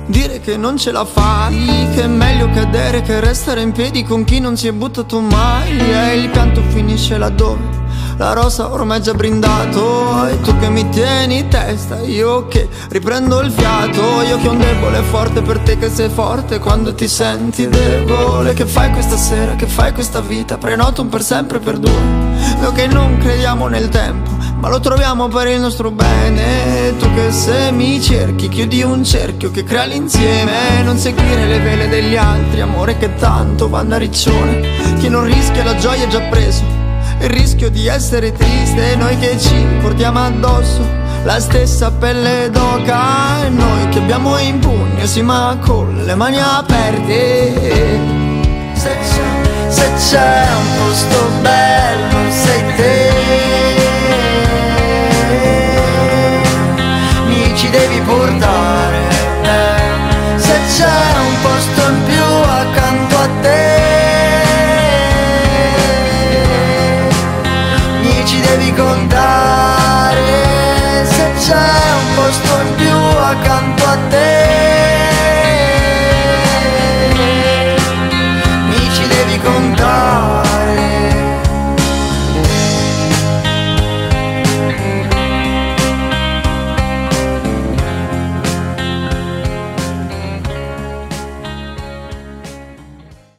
dire che non ce la fai, che è meglio cadere che restare in piedi con chi non si è buttato mai. E il pianto finisce laddove la rosa ormai è già brindato. E tu che mi tieni testa, io che riprendo il fiato. Io che ho un debole forte per te che sei forte quando ti senti debole. Che fai questa sera, che fai questa vita, prenoto un per sempre per due. Noi che non crediamo nel tempo, ma lo troviamo per il nostro bene. Tu che se mi cerchi chiudi un cerchio che crea l'insieme. Non seguire le vele degli altri, amore che tanto va da riccione. Chi non rischia la gioia è già preso il rischio di essere triste. Noi che ci portiamo addosso la stessa pelle d'oca. E noi che abbiamo in pugno, sì, ma con le mani aperte. Se c'è un posto bello sei te, mi ci devi portare. Se c'è un posto in più accanto a te, mi ci devi contare.